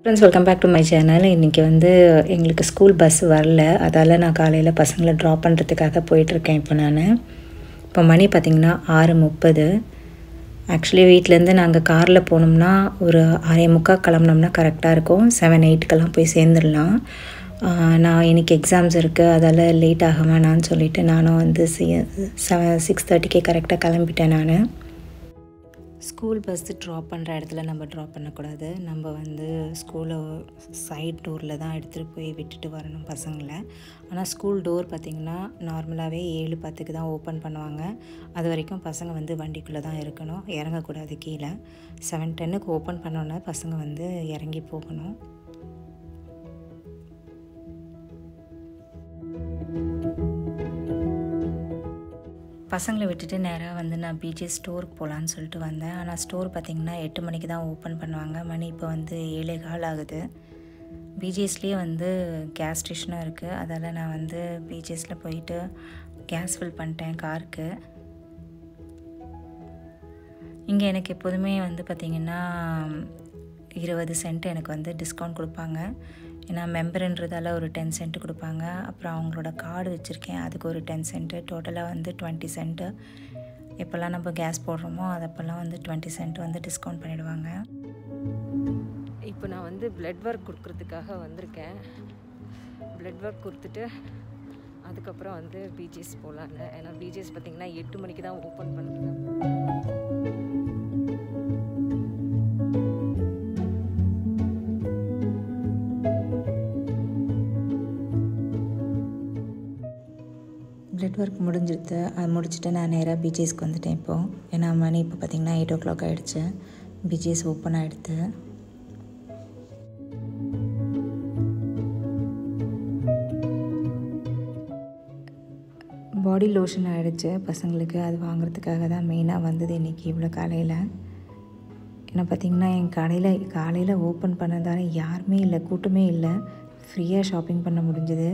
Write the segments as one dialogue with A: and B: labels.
A: Friends, welcome back to my channel. இன்னைக்கு வந்து எங்களுக்கு ஸ்கூல் பஸ் வரல. அதால நான் காலையில பசங்களை டிராப் பண்றதுக்காக போயிட்டு இருக்கேன் இப்போ நான். இப்போ மணி பாத்தீங்கன்னா 6:30. ஆக்சுவலி வீட்ல இருந்து நாங்க கார்ல போனோம்னா ஒரு 6:45 கிளம்பனோம்னா கரெக்ட்டா இருக்கும். 7:08க்கெல்லாம் போய் சேர்ந்துறலாம். நான் இன்னைக்கு எக்ஸாம்ஸ் இருக்கு. அதால லேட் ஆக வேணாம்னு சொல்லிட்டு நானும் வந்து 6:30க்கே கரெக்ட்டா கிளம்பிட்டேன் நான். ஸ்கூல் பஸ் ட்ராப் பண்ணுற இடத்துல நம்ம ட்ராப் பண்ணக்கூடாது. நம்ம வந்து ஸ்கூலை சைட் டோரில் தான் எடுத்துகிட்டு போய் விட்டுட்டு வரணும் பசங்களை. ஆனால் ஸ்கூல் டோர் பார்த்திங்கன்னா நார்மலாகவே 7:10க்கு தான் ஓப்பன் பண்ணுவாங்க. அது வரைக்கும் பசங்க வந்து வண்டிக்குள்ளே தான் இருக்கணும், இறங்கக்கூடாது கீழே. 7:10க்கு ஓப்பன் பண்ணோன்னே பசங்க வந்து இறங்கி போகணும். பசங்களை விட்டுட்டு நேராக வந்து நான் பிஜிஎஸ் ஸ்டோருக்கு போகலான்னு சொல்லிட்டு வந்தேன். ஆனால் ஸ்டோர் பார்த்திங்கன்னா 8 மணிக்கு தான் ஓப்பன் பண்ணுவாங்க. மணி இப்போ வந்து 7:15 ஆகுது. பிஜிஎஸ்லேயே வந்து கேஸ் ஸ்டேஷனும் இருக்குது. அதால் நான் வந்து பிஜிஎஸில் போயிட்டு கேஸ் ஃபில் பண்ணிட்டேன் காருக்கு. இங்கே எனக்கு எப்போதுமே வந்து பார்த்திங்கன்னா 20 சென்ட் எனக்கு வந்து டிஸ்கவுண்ட் கொடுப்பாங்க. ஏன்னா மெம்பருன்றதால ஒரு 10 சென்ட் கொடுப்பாங்க. அப்புறம் அவங்களோட கார்டு வச்சுருக்கேன், அதுக்கு ஒரு 10 சென்ட்டு. டோட்டலாக வந்து 20 சென்ட்டு. எப்போல்லாம் நம்ம கேஸ் போடுறோமோ அதப்போல்லாம் வந்து 20 சென்ட் வந்து டிஸ்கவுண்ட் பண்ணிவிடுவாங்க. இப்போ நான் வந்து பிளட் ஒர்க் கொடுக்குறதுக்காக வந்திருக்கேன். பிளட் ஒர்க் கொடுத்துட்டு அதுக்கப்புறம் வந்து பிஜிஎஸ் போகலான்னு. ஏன்னா பிஜிஎஸ் பார்த்திங்கன்னா 8 மணிக்கு தான் ஓப்பன் பண்ணுறாங்க. பிளட் ஒர்க் முடிஞ்சிடுது. அது முடிச்சுட்டு நான் நேராக பிஜிஎஸ்க்கு வந்துட்டேன் இப்போது. ஏன்னா மணி இப்போ பார்த்திங்கன்னா 8 o'clock ஆகிடுச்சு. பிஜிஎஸ் ஓப்பன் ஆகிடுது. பாடி லோஷன் ஆகிடுச்சு பசங்களுக்கு. அது வாங்குறதுக்காக தான் மெயினாக வந்தது இன்றைக்கி இவ்வளோ காலையில். ஏன்னா பார்த்திங்கன்னா என் காலையில் ஓப்பன் பண்ணதால யாருமே இல்லை, கூட்டமே இல்லை. ஃப்ரீயாக ஷாப்பிங் பண்ண முடிஞ்சுது.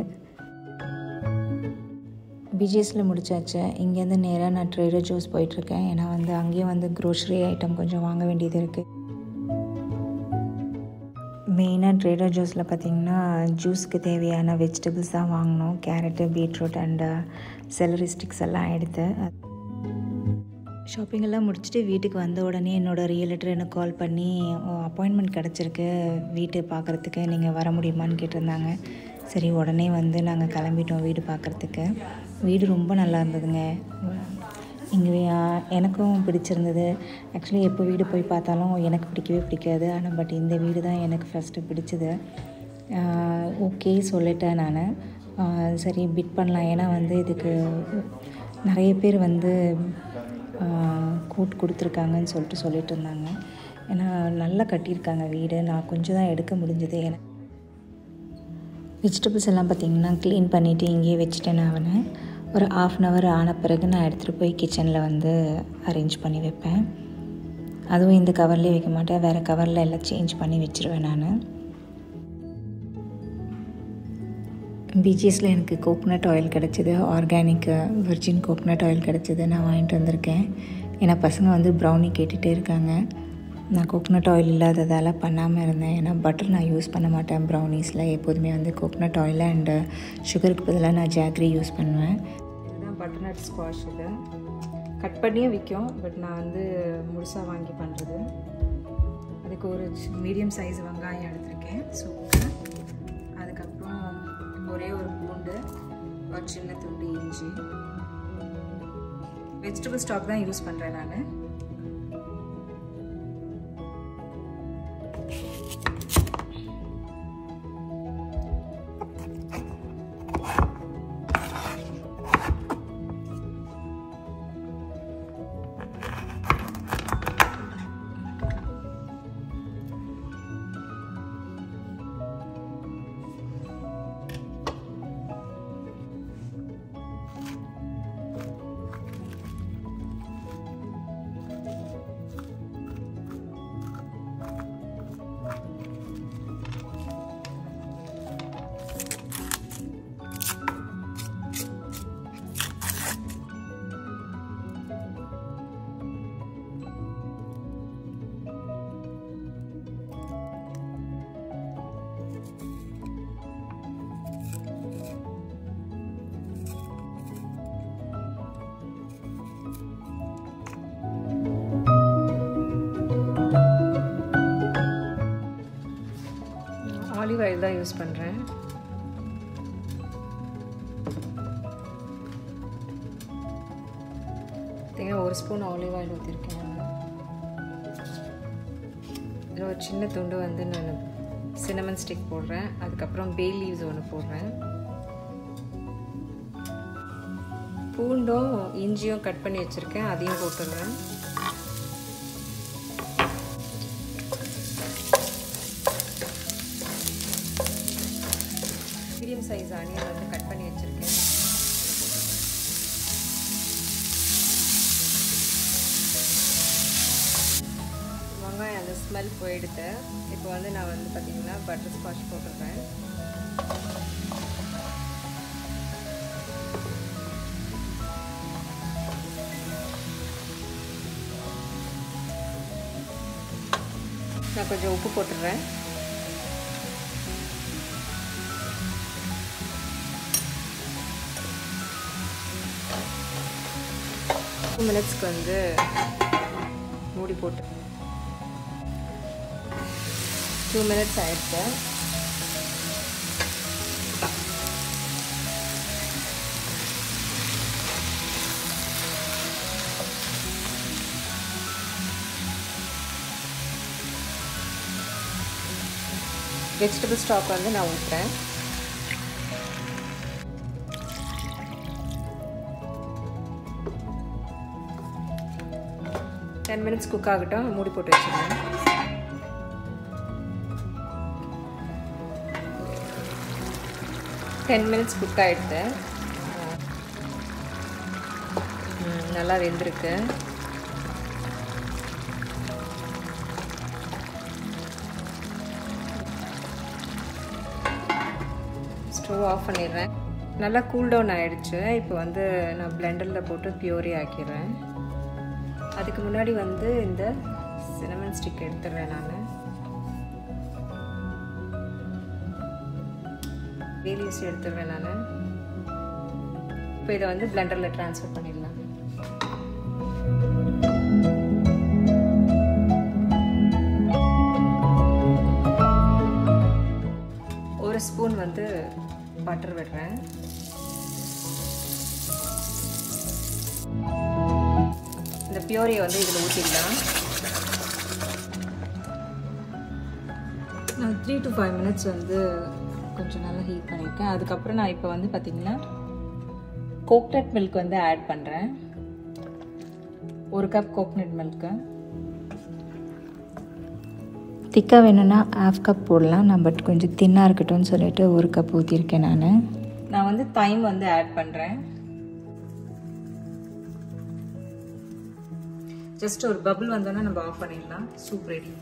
A: பிஜிஎஸில் முடிச்சாச்சு. இங்கேருந்து நேராக நான் ட்ரேடர் ஜூஸ் போயிட்டுருக்கேன். ஏன்னா வந்து அங்கேயும் வந்து க்ரோசரி ஐட்டம் கொஞ்சம் வாங்க வேண்டியது இருக்குது. மெயினாக ட்ரேடர் ஜூஸில் பார்த்திங்கன்னா ஜூஸுக்கு தேவையான வெஜிடபிள்ஸ் தான் வாங்கினோம். Carrot, beetroot and celery sticks எல்லாம் எடுத்து ஷாப்பிங்கெல்லாம் முடிச்சுட்டு வீட்டுக்கு வந்த உடனே என்னோடய ரியலேட்டர் எனக்கு கால் பண்ணி அப்பாயின்மெண்ட் கிடச்சிருக்கு வீட்டு பார்க்குறதுக்கு, நீங்கள் வர முடியுமான்னு கேட்டிருந்தாங்க. சரி, உடனே வந்து நாங்கள் கிளம்பிட்டோம் வீடு பார்க்குறதுக்கு. வீடு ரொம்ப நல்லா இருந்ததுங்க. இங்கே எனக்கும் பிடிச்சிருந்தது. ஆக்சுவலி எப்போ வீடு போய் பார்த்தாலும் எனக்கு பிடிக்கவே பிடிக்காது. ஆனால் பட் இந்த வீடு தான் எனக்கு ஃபஸ்ட்டு பிடிச்சது. ஓகே சொல்லிட்டேன் நான். சரி பிட் பண்ணலாம். ஏன்னா வந்து இதுக்கு நிறைய பேர் வந்து கூட்டு கொடுத்துருக்காங்கன்னு சொல்லிட்டு இருந்தாங்க. ஏன்னா நல்லா கட்டியிருக்காங்க வீடு. நான் கொஞ்சம் தான் எடுக்க முடிஞ்சது. எனக்கு வெஜிடபிள்ஸ் எல்லாம் பார்த்திங்கன்னா க்ளீன் பண்ணிவிட்டு இங்கேயே வச்சுட்டேன். நான் அவனை ஒரு 1/2 an hour ஆன பிறகு நான் எடுத்துகிட்டு போய் கிச்சனில் வந்து அரேஞ்ச் பண்ணி வைப்பேன். அதுவும் இந்த கவர்லேயே வைக்க மாட்டேன், வேறு கவரில் எல்லாம் சேஞ்ச் பண்ணி வச்சுருவேன் நான். பிஜிஎஸில் எனக்கு கோகோனட் ஆயில் கிடச்சிது. ஆர்கானிக் விர்ஜின் கோகோனட் ஆயில் கிடச்சிது. நான் வாங்கிட்டு வந்திருக்கேன். ஏன்னா பசங்க வந்து ப்ரௌனி கேட்டுகிட்டே இருக்காங்க. நான் கோகோனட் ஆயில் இல்லாததால் பண்ணாமல் இருந்தேன். ஏன்னா பட்டர் நான் யூஸ் பண்ண மாட்டேன் ப்ரௌனீஸில். எப்போதுமே வந்து கோகோனட் ஆயில் அண்டு சுகருக்கு பதிலாக நான் ஜாக்ரி யூஸ் பண்ணுவேன். இதுதான் பட்டர்நட் ஸ்குவாஷ். இது கட் பண்ணியே விற்கும், பட் நான் வந்து முழுசாக வாங்கி பண்ணுறது. அதுக்கு ஒரு மீடியம் சைஸ் வெங்காயம் எடுத்திருக்கேன் சூப்பு. அதுக்கப்புறம் ஒரே ஒரு பூண்டு, ஒரு சின்ன துண்டு இஞ்சி. வெஜிடபிள் ஸ்டாக் தான் யூஸ் பண்ணுறேன் நான். ஆயில் தான் யூஸ் பண்ணுறேன். பார்த்தீங்கன்னா 1 ஸ்பூன் ஆலிவ் ஆயில் ஊற்றிருக்கேன். இதில் ஒரு சின்ன துண்டு வந்து நான் சின்னமன் ஸ்டிக் போடுறேன். அதுக்கப்புறம் பே லீவ்ஸ் ஒன்று போடுறேன். பூண்டும் இஞ்சியும் கட் பண்ணி வச்சுருக்கேன், அதையும் போட்டுடுறேன். மீடியம் சைஸ் ஆனியன் வந்து கட் பண்ணி வச்சுருக்கேன். வெங்காயம் அந்த ஸ்மெல் போயிடுது. இப்போ வந்து நான் வந்து பார்த்திங்கன்னா பட்டர் ஸ்காட்ச் போட்டுடுறேன். நான் கொஞ்சம் உப்பு போட்டுடுறேன். டூ மினிட்ஸ்க்கு வந்து மூடி போட்டு 2 மினிட்ஸ் ஆயிடுச்சு. வெஜிடபிள் ஸ்டாக் வந்து நான் ஊற்றுறேன். டென் மினிட்ஸ் குக் ஆகட்டும், மூடி போட்டு வச்சுருவேன். டென் மினிட்ஸ் குக் ஆகிடுது. நல்லா வெந்திருக்கு. ஸ்டவ் ஆஃப் பண்ணிடுறேன். நல்லா கூல் டவுன் ஆகிடுச்சு. இப்போ வந்து நான் பிளெண்டரில் போட்டு பியூரி ஆக்கிடுறேன். அதுக்கு முன்னாடி வந்து இந்த சின்னமன் ஸ்டிக் எடுத்துடுறேன். நான் பே லீவ்ஸ் எடுத்துடுறேன். நான் இப்போ இதை வந்து பிளெண்டரில் ட்ரான்ஸ்ஃபர் பண்ணிடலாம். ஒரு ஸ்பூன் வந்து பட்டர் விடுறேன். இந்த பியூரியை வந்து இதில் ஊற்றிடலாம். நான் 3 to 5 மினிட்ஸ் வந்து கொஞ்சம் நல்லா ஹீட் பண்ணியிருக்கேன். அதுக்கப்புறம் நான் இப்போ வந்து பார்த்திங்கன்னா கோகனட் மில்க் வந்து ஆட் பண்ணுறேன். 1 கப் கோகனட் மில்க்கு.
B: திக்காக வேணும்னா 1/2 கப் போடலாம். நான் பட் கொஞ்சம் தின்னாக இருக்கட்டும்னு சொல்லிட்டு 1 கப் ஊற்றிருக்கேன்.
A: நான் வந்து தைம் வந்து ஆட் பண்ணுறேன். ஜஸ்ட் ஒரு பபிள் வந்தோன்னா நம்ம ஆஃப் பண்ணிடலாம். Soup ready.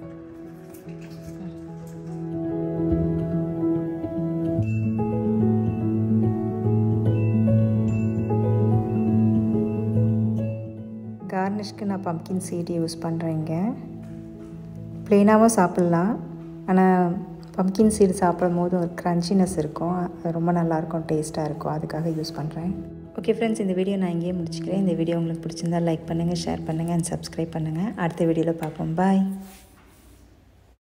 B: கார்னிஷ்க்கு நான் பம்ப்கின் சீட் யூஸ் பண்ணுறேங்க. ப்ளெயினாகவும் சாப்பிட்லாம், ஆனால் பம்ப்கின் சீடு சாப்பிடும் போது ஒரு க்ரன்ச்சினஸ் இருக்கும். அது ரொம்ப நல்லாயிருக்கும், டேஸ்ட்டாக இருக்கும். அதுக்காக யூஸ் பண்ணுறேன். ஓகே ஃப்ரெண்ட்ஸ், இந்த வீடியோ நான் இங்கேயே முடிச்சுக்கிறேன். இந்த வீடியோ உங்களுக்கு பிடிச்சிருந்தால் லைக் பண்ணுங்கள், ஷேர் பண்ணுங்கள் அண்ட் சப்ஸ்கிரைப் பண்ணுங்கள். அடுத்த வீடியோவில் பார்ப்போம். பாய்.